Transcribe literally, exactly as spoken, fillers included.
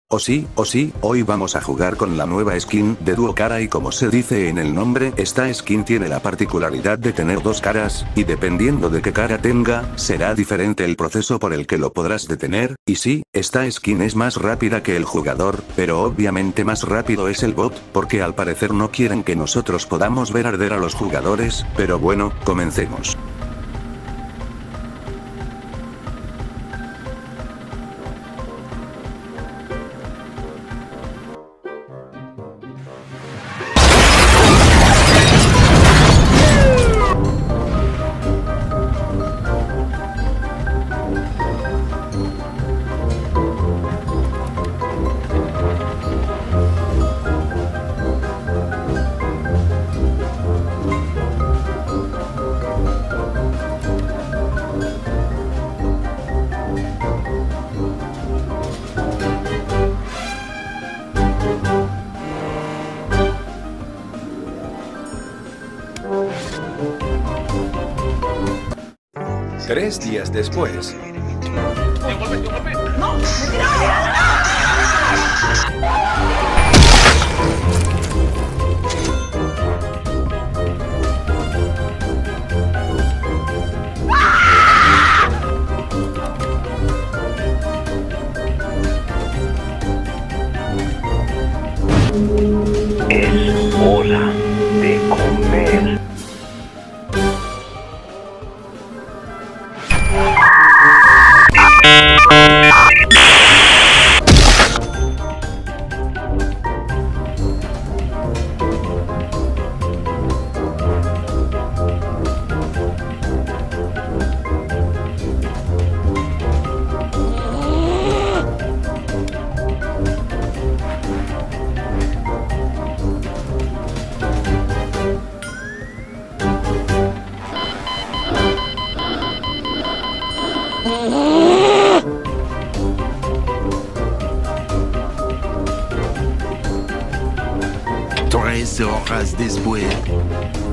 O sí, o sí, hoy vamos a jugar con la nueva skin de Duo Cara y como se dice en el nombre, esta skin tiene la particularidad de tener dos caras, y dependiendo de qué cara tenga, será diferente el proceso por el que lo podrás detener, y sí, esta skin es más rápida que el jugador, pero obviamente más rápido es el bot, porque al parecer no quieren que nosotros podamos ver arder a los jugadores, pero bueno, comencemos. Tres días después. ¡No! ¡Me tiraron! Es hora de comer. Tres horas después.